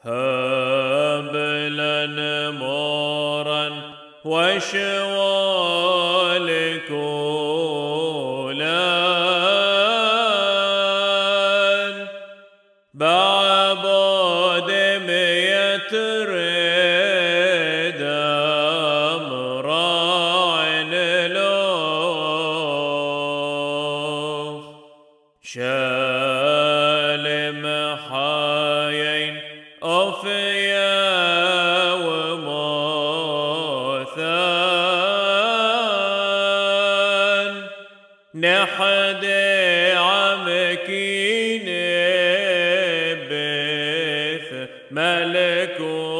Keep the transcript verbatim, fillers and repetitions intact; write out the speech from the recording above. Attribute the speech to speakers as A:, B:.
A: هب لنا مورا وشوال كولان بعبود ميترد امراعن لوف شالم حاين أوفيا وموثان نحد عمكين بث ملك